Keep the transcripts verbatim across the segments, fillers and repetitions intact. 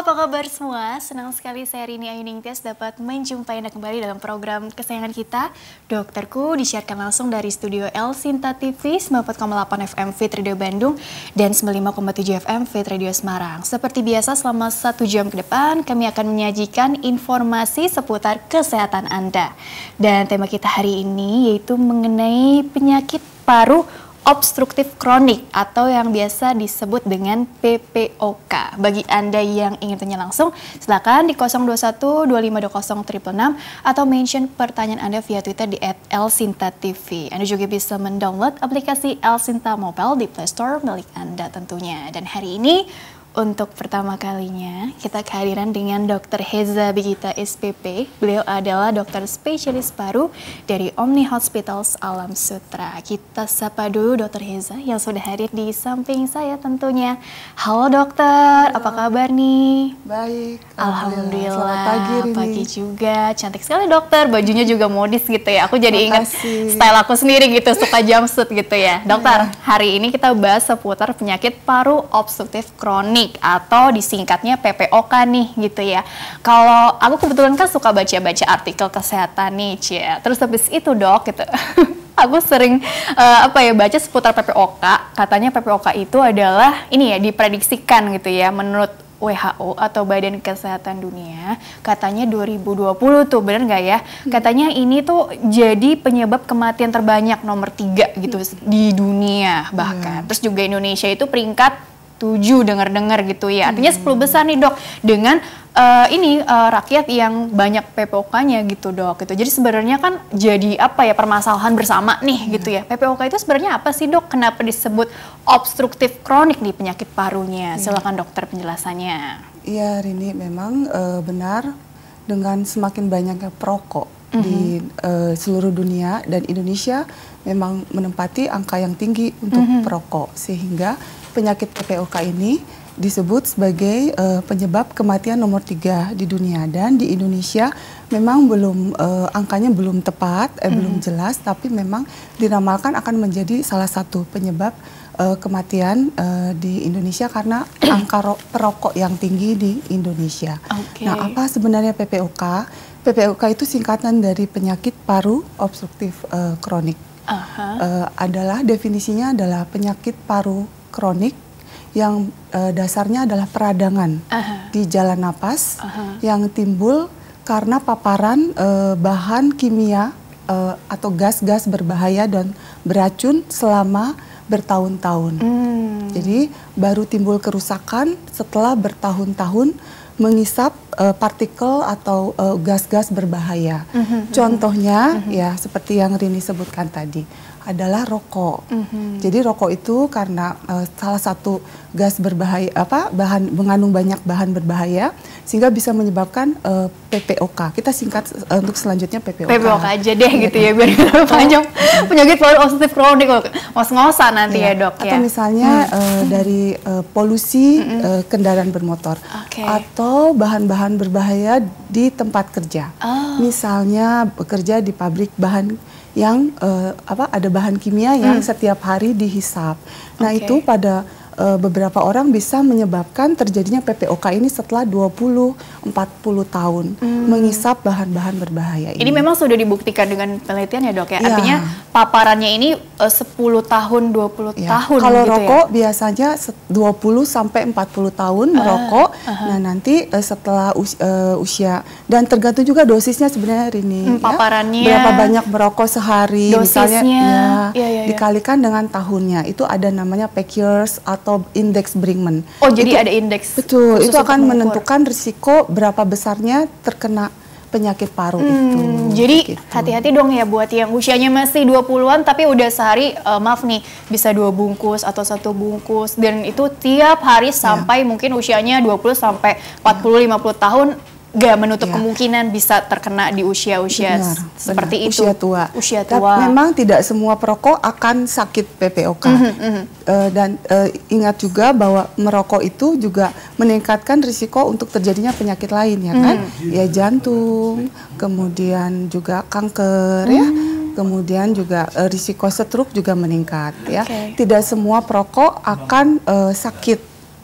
apa kabar semua? Senang sekali saya Rini Ayu Ningtyas dapat menjumpai Anda kembali dalam program kesayangan kita, Dokterku, disiarkan langsung dari studio El Sinta T V sembilan puluh empat koma delapan F M Fit Radio Bandung dan sembilan puluh lima koma tujuh F M Fit Radio Semarang. Seperti biasa selama satu jam ke depan kami akan menyajikan informasi seputar kesehatan Anda. Dan tema kita hari ini yaitu mengenai penyakit paru obstruktif kronik atau yang biasa disebut dengan P P O K. Bagi Anda yang ingin tanya langsung, silakan di nol dua satu dua lima dua nol enam enam enam atau mention pertanyaan Anda via Twitter di et el sinta T V. Anda juga bisa mendownload aplikasi El Sinta Mobile di Play Store milik Anda tentunya. Dan hari ini untuk pertama kalinya kita kehadiran dengan Dokter Heza Begita S P P. Beliau adalah dokter spesialis paru dari Omni Hospitals Alam Sutra. Kita sapa dulu Dokter Heza yang sudah hadir di samping saya tentunya. Halo dokter, halo. Apa kabar nih? Baik, alhamdulillah. Selamat pagi Rini. Pagi juga, cantik sekali dokter. Bajunya juga modis gitu ya. Aku jadi ingat Makasih. style aku sendiri gitu, suka jumpsuit gitu ya. Dokter, hari ini kita bahas seputar penyakit paru obstruktif kronik atau disingkatnya P P O K nih gitu ya. Kalau aku kebetulan kan suka baca-baca artikel kesehatan nih, Cia. Terus habis itu dok gitu. Aku sering uh, apa ya baca seputar P P O K. Katanya P P O K itu adalah ini ya diprediksikan gitu ya menurut W H O atau Badan Kesehatan Dunia, katanya dua ribu dua puluh tuh, bener nggak ya? Katanya ini tuh jadi penyebab kematian terbanyak nomor tiga gitu di dunia bahkan. Terus juga Indonesia itu peringkat tujuh dengar-dengar gitu ya. Artinya sepuluh besar nih dok dengan uh, ini uh, rakyat yang banyak P P O K-nya gitu dok. Gitu. Jadi sebenarnya kan jadi apa ya permasalahan bersama nih hmm. gitu ya. P P O K itu sebenarnya apa sih dok? Kenapa disebut obstruktif kronik nih penyakit parunya? Silakan dokter penjelasannya. Iya Rini, memang uh, benar dengan semakin banyaknya perokok mm-hmm. di uh, seluruh dunia dan Indonesia memang menempati angka yang tinggi untuk mm-hmm. perokok sehingga penyakit P P O K ini disebut sebagai uh, penyebab kematian nomor tiga di dunia dan di Indonesia memang belum uh, angkanya belum tepat, eh, mm. belum jelas, tapi memang diramalkan akan menjadi salah satu penyebab uh, kematian uh, di Indonesia karena angka perokok yang tinggi di Indonesia. Okay. Nah, apa sebenarnya P P O K? P P O K itu singkatan dari penyakit paru obstruktif uh, kronik. Uh-huh. uh, adalah definisinya adalah penyakit paru kronik yang uh, dasarnya adalah peradangan uh-huh. di jalan napas uh-huh. yang timbul karena paparan uh, bahan kimia uh, atau gas-gas berbahaya dan beracun selama bertahun-tahun. Mm. Jadi baru timbul kerusakan setelah bertahun-tahun mengisap uh, partikel atau uh, gas-gas berbahaya. Mm-hmm. Contohnya mm-hmm. ya seperti yang Rini sebutkan tadi adalah rokok. Mm-hmm. Jadi rokok itu karena uh, salah satu gas berbahaya apa bahan mengandung banyak bahan berbahaya sehingga bisa menyebabkan uh, P P O K. Kita singkat uh, untuk selanjutnya P P O K. P P O K aja deh gitu ya biar kita panjang. Penyakit paru obstruktif kronik ngos-ngosan nanti ya, ya dok. Atau ya. misalnya hmm. uh, dari uh, polusi hmm. uh, kendaraan bermotor okay. atau bahan-bahan berbahaya di tempat kerja. Oh. Misalnya bekerja di pabrik bahan yang uh, apa ada bahan kimia yang hmm. setiap hari dihisap. Nah okay. itu pada uh, beberapa orang bisa menyebabkan terjadinya P P O K ini setelah dua puluh sampai empat puluh tahun hmm. mengisap bahan-bahan berbahaya ini. Ini memang sudah dibuktikan dengan penelitian ya dok ya? Ya. Artinya paparannya ini uh, sepuluh tahun, dua puluh ya. tahun Kalau gitu rokok ya? biasanya dua puluh sampai empat puluh tahun merokok. Uh, uh-huh. Nah nanti uh, setelah us uh, usia dan tergantung juga dosisnya sebenarnya Rini. Hmm, paparannya. Ya, berapa banyak merokok sehari dosisnya, misalnya ya, ya, ya, ya. dikalikan dengan tahunnya. Itu ada namanya Pack Years atau Index Brinkman. Oh jadi itu, ada indeks. Betul, itu akan menentukan risiko berapa besarnya terkena penyakit paru hmm, itu. Jadi hati-hati gitu. Dong ya buat yang usianya masih dua puluhan tapi udah sehari uh, maaf nih bisa dua bungkus atau satu bungkus dan itu tiap hari sampai ya. Mungkin usianya dua puluh sampai empat puluh lima puluh tahun gak menutup ya. Kemungkinan bisa terkena di usia-usia seperti benar. Itu. Usia tua. Usia tua. Tapi memang tidak semua perokok akan sakit P P O K. Mm-hmm, mm-hmm. Uh, dan uh, ingat juga bahwa merokok itu juga meningkatkan risiko untuk terjadinya penyakit lain ya kan? Mm-hmm. Ya jantung, kemudian juga kanker mm-hmm. ya. Kemudian juga uh, risiko stroke juga meningkat okay. ya. Tidak semua perokok akan uh, sakit P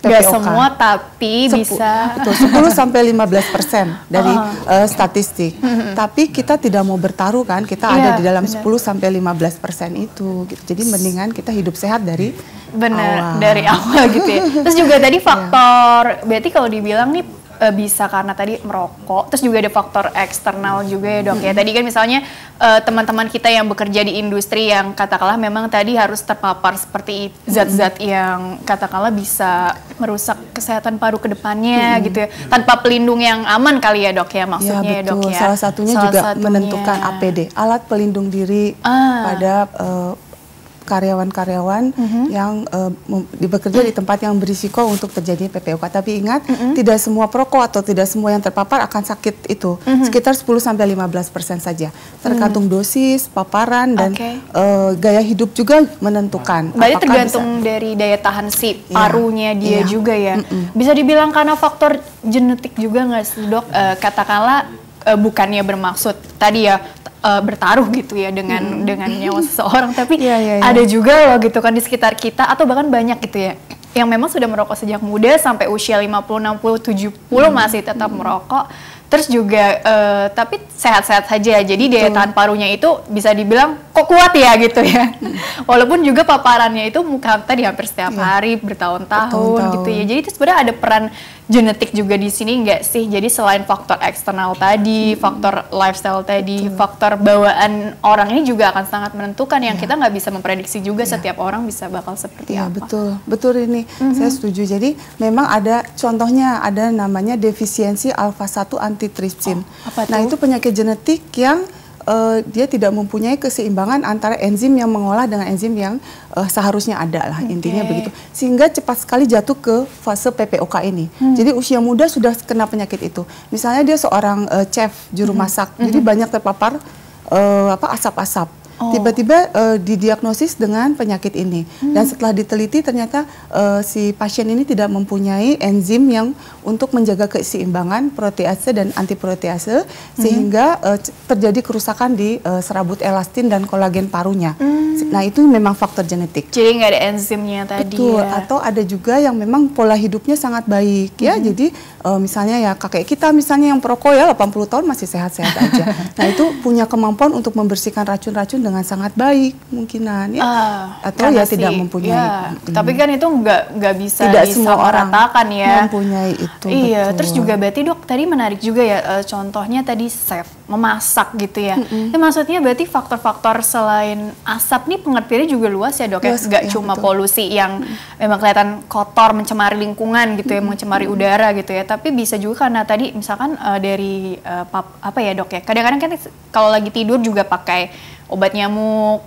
P P O K. Nggak semua tapi Sepu, bisa. Betul, sepuluh sampai lima belas persen dari uh. Uh, statistik. Mm-hmm. Tapi kita tidak mau bertaruh kan, kita yeah, ada di dalam bener. sepuluh sampai lima belas persen itu. Gitu. Jadi mendingan kita hidup sehat dari Bener, awal. dari awal gitu ya. Terus juga tadi faktor, yeah. berarti kalau dibilang nih uh, bisa karena tadi merokok, terus juga ada faktor eksternal juga ya dok. Mm-hmm. Ya tadi kan misalnya uh, teman-teman kita yang bekerja di industri yang katakanlah memang tadi harus terpapar seperti zat-zat mm-hmm. yang katakanlah bisa merusak kesehatan paru ke depannya mm-hmm. gitu ya, tanpa pelindung yang aman kali ya dok ya maksudnya ya, betul. ya dok ya. Salah satunya Salah juga satunya. menentukan A P D, alat pelindung diri ah. pada uh, karyawan-karyawan mm-hmm. yang uh, bekerja di tempat yang berisiko untuk terjadi P P O K. Tapi ingat, mm-hmm. tidak semua perokok atau tidak semua yang terpapar akan sakit itu. Mm-hmm. Sekitar sepuluh sampai lima belas persen saja. Tergantung mm-hmm. dosis, paparan, dan okay. uh, gaya hidup juga menentukan. Berarti tergantung bisa, dari daya tahan si parunya yeah. dia yeah. juga ya. Mm-hmm. Bisa dibilang karena faktor genetik juga nggak sih dok? Uh, katakanlah uh, bukannya bermaksud tadi ya, Uh, bertaruh gitu ya dengan hmm. dengan nyawa seseorang, tapi yeah, yeah, yeah. ada juga loh gitu kan di sekitar kita atau bahkan banyak gitu ya yang memang sudah merokok sejak muda sampai usia lima puluh, enam puluh, tujuh puluh hmm. masih tetap hmm. merokok, terus juga uh, tapi sehat-sehat saja, jadi daya tahan parunya itu bisa dibilang kok kuat ya gitu ya. hmm. Walaupun juga paparannya itu muka tadi hampir setiap yeah. hari bertahun-tahun gitu ya, jadi itu sebenarnya ada peran genetik juga di sini nggak sih? Jadi selain faktor eksternal tadi, hmm. faktor lifestyle tadi, betul. faktor bawaan orang ini juga akan sangat menentukan yang ya. kita nggak bisa memprediksi juga ya. setiap orang bisa bakal seperti ya, apa. Betul, betul ini mm-hmm. saya setuju. Jadi memang ada contohnya ada namanya defisiensi alfa satu antitrypsin. Oh, apa nah itu penyakit genetik yang Uh, dia tidak mempunyai keseimbangan antara enzim yang mengolah dengan enzim yang uh, seharusnya ada lah, okay. intinya begitu. Sehingga cepat sekali jatuh ke fase P P O K ini. Hmm. Jadi usia muda sudah kena penyakit itu. Misalnya dia seorang uh, chef, juru hmm. masak, hmm. jadi banyak terpapar uh, apa asap-asap. Oh. Tiba-tiba uh, didiagnosis dengan penyakit ini hmm. dan setelah diteliti ternyata uh, si pasien ini tidak mempunyai enzim yang untuk menjaga keseimbangan protease dan antiprotease hmm. sehingga uh, terjadi kerusakan di uh, serabut elastin dan kolagen parunya. Hmm. Nah itu memang faktor genetik. Jadi nggak ada enzimnya tadi. Betul. Ya. Atau ada juga yang memang pola hidupnya sangat baik ya. Hmm. Jadi uh, misalnya ya kakek kita misalnya yang perokok ya delapan puluh tahun masih sehat-sehat aja. Nah itu punya kemampuan untuk membersihkan racun-racun dengan sangat baik mungkinan ya uh, atau ya si, tidak mempunyai ya, hmm. tapi kan itu nggak nggak bisa tidak semua orang ratakan ya mempunyai itu. Iya, betul. Terus juga berarti dok tadi menarik juga ya uh, contohnya tadi chef memasak gitu ya. Mm-hmm. Ya maksudnya berarti faktor-faktor selain asap nih pengertiannya juga luas ya dok ya, nggak ya, cuma betul. polusi yang mm. memang kelihatan kotor mencemari lingkungan gitu ya, mm-hmm. mencemari udara gitu ya, tapi bisa juga karena tadi misalkan uh, dari uh, pap, apa ya dok ya, kadang-kadang kan kalau lagi tidur juga pakai obat nyamuk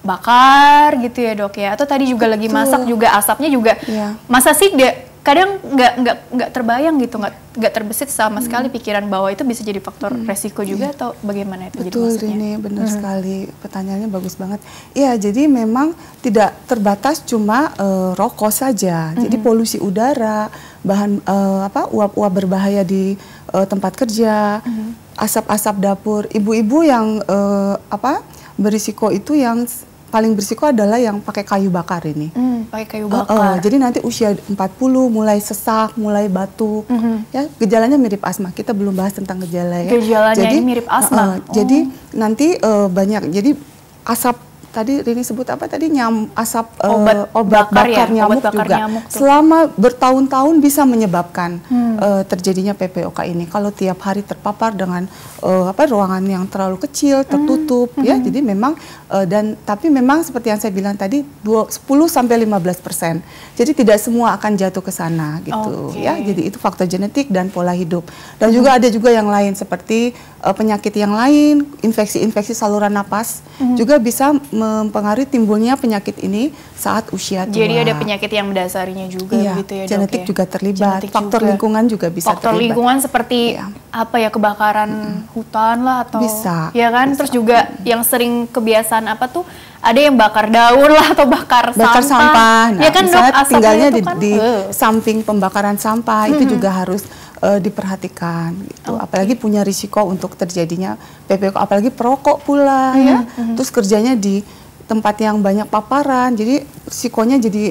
bakar gitu ya dok ya, atau tadi juga Betul. lagi masak juga asapnya juga ya. Masa sih dia kadang nggak nggak nggak terbayang gitu, nggak nggak terbesit sama hmm. sekali pikiran bahwa itu bisa jadi faktor hmm. resiko juga ya. Atau bagaimana itu? Betul, jadi ini benar hmm. sekali, pertanyaannya bagus banget. Iya, jadi memang tidak terbatas cuma uh, rokok saja, hmm. jadi polusi udara, bahan uh, apa uap-uap berbahaya di uh, tempat kerja, hmm. asap-asap dapur, ibu-ibu yang uh, apa berisiko itu yang paling berisiko adalah yang pakai kayu bakar ini. Hmm, pakai kayu bakar. Uh, uh, jadi nanti usia empat puluh mulai sesak, mulai batuk. Mm-hmm. Ya, gejalanya mirip asma. Kita belum bahas tentang gejala ya. Gejalanya jadi, ini mirip asma. Uh, uh, oh. Jadi nanti uh, banyak. Jadi asap tadi Rini sebut apa tadi nyam asap uh, obat, obat bakar, bakar ya? nyamuk obat bakar juga nyamuk selama bertahun-tahun bisa menyebabkan hmm. uh, terjadinya P P O K ini kalau tiap hari terpapar dengan uh, apa ruangan yang terlalu kecil tertutup hmm. ya hmm. jadi memang uh, dan tapi memang seperti yang saya bilang tadi sepuluh sampai lima belas persen jadi tidak semua akan jatuh ke sana gitu okay. ya jadi itu faktor genetik dan pola hidup dan hmm. juga ada juga yang lain seperti uh, penyakit yang lain infeksi-infeksi saluran napas hmm. juga bisa mempengaruhi timbulnya penyakit ini saat usia tua. Jadi ada penyakit yang mendasarinya juga iya, gitu ya dok genetik ya? juga terlibat, genetik faktor juga. Lingkungan juga bisa faktor terlibat. Lingkungan seperti iya. apa ya kebakaran mm. hutan lah atau bisa, ya kan bisa. Terus juga mm. yang sering kebiasaan apa tuh ada yang bakar daun lah atau bakar, bakar sampah. sampah. Nah, ya kan dok tinggalnya di, kan, di uh. samping pembakaran sampah mm-hmm. itu juga harus uh, diperhatikan gitu. Okay. Apalagi punya risiko untuk terjadinya P P O K apalagi perokok pula mm-hmm. ya. Mm-hmm. Terus kerjanya di tempat yang banyak paparan, jadi risikonya jadi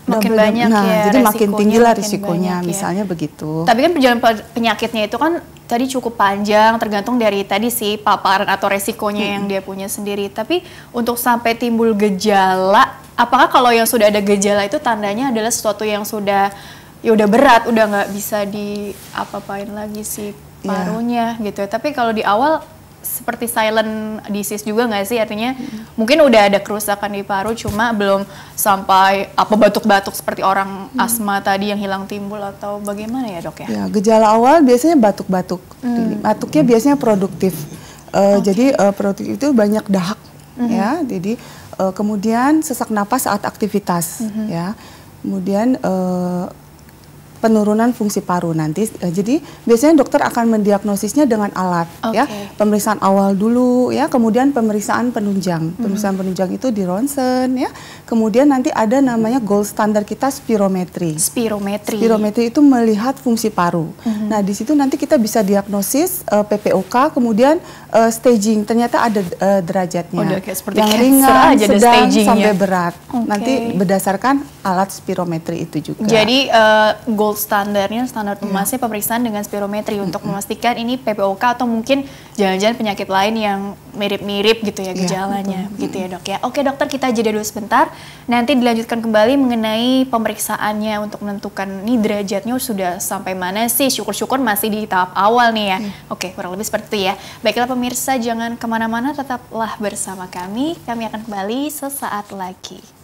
Makin double, banyak nah, ya jadi makin tinggi lah makin risikonya, banyak ya. misalnya begitu. Tapi kan perjalanan penyakitnya itu kan tadi cukup panjang, tergantung dari tadi sih paparan atau resikonya hmm. yang dia punya sendiri. Tapi untuk sampai timbul gejala, apakah kalau yang sudah ada gejala itu tandanya adalah sesuatu yang sudah ya udah berat, udah nggak bisa di apa-apain lagi sih parunya yeah. gitu. Tapi kalau di awal seperti silent disease juga nggak sih, artinya hmm. mungkin udah ada kerusakan di paru, cuma belum sampai apa batuk-batuk seperti orang hmm. asma tadi yang hilang timbul atau bagaimana ya dok ya? Ya, gejala awal biasanya batuk-batuk, hmm. batuknya biasanya produktif, uh, okay. jadi uh, produktif itu banyak dahak hmm. ya, jadi uh, kemudian sesak napas saat aktivitas hmm. ya, kemudian uh, penurunan fungsi paru nanti. Uh, jadi biasanya dokter akan mendiagnosisnya dengan alat okay. ya. Pemeriksaan awal dulu ya, kemudian pemeriksaan penunjang. Mm-hmm. Pemeriksaan penunjang itu di ronsen ya. Kemudian nanti ada namanya gold standar kita spirometri. Spirometri. Spirometri itu melihat fungsi paru. Mm-hmm. Nah, di situ nanti kita bisa diagnosis uh, P P O K, kemudian uh, staging. Ternyata ada uh, derajatnya. Udah kayak seperti yang ringan, aja sedang sampai berat. Okay. Nanti berdasarkan alat spirometri itu juga. Jadi uh, gold standarnya, standar emasnya pemeriksaan dengan spirometri untuk memastikan ini P P O K atau mungkin jangan-jangan penyakit lain yang mirip-mirip gitu ya gejalanya, ya, gitu ya dok ya. Oke dokter, kita jeda dulu sebentar, nanti dilanjutkan kembali mengenai pemeriksaannya untuk menentukan ini derajatnya sudah sampai mana sih. Syukur-syukur masih di tahap awal nih ya. Hmm. Oke, kurang lebih seperti itu ya. Baiklah pemirsa, jangan kemana-mana, tetaplah bersama kami. Kami akan kembali sesaat lagi.